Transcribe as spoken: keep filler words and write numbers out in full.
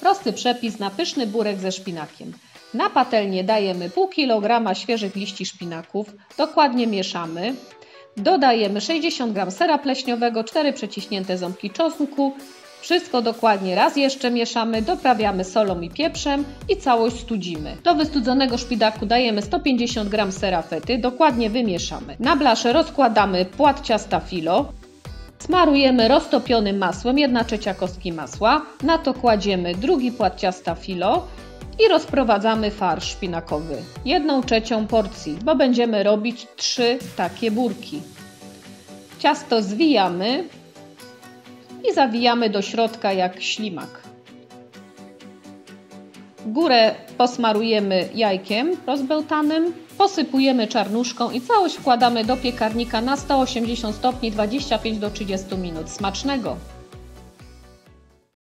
Prosty przepis na pyszny burek ze szpinakiem. Na patelnię dajemy pół kilograma świeżych liści szpinaków, dokładnie mieszamy. Dodajemy sześćdziesiąt gramów sera pleśniowego, cztery przeciśnięte ząbki czosnku. Wszystko dokładnie raz jeszcze mieszamy, doprawiamy solą i pieprzem i całość studzimy. Do wystudzonego szpinaku dajemy sto pięćdziesiąt gramów sera fety, dokładnie wymieszamy. Na blaszę rozkładamy płat ciasta filo. Smarujemy roztopionym masłem, jedna trzecia kostki masła. Na to kładziemy drugi płat ciasta filo i rozprowadzamy farsz szpinakowy. jedną trzecią porcji, bo będziemy robić trzy takie burki. Ciasto zwijamy i zawijamy do środka jak ślimak. Górę posmarujemy jajkiem rozbełtanym, posypujemy czarnuszką i całość wkładamy do piekarnika na sto osiemdziesiąt stopni dwadzieścia pięć do trzydziestu minut. Smacznego!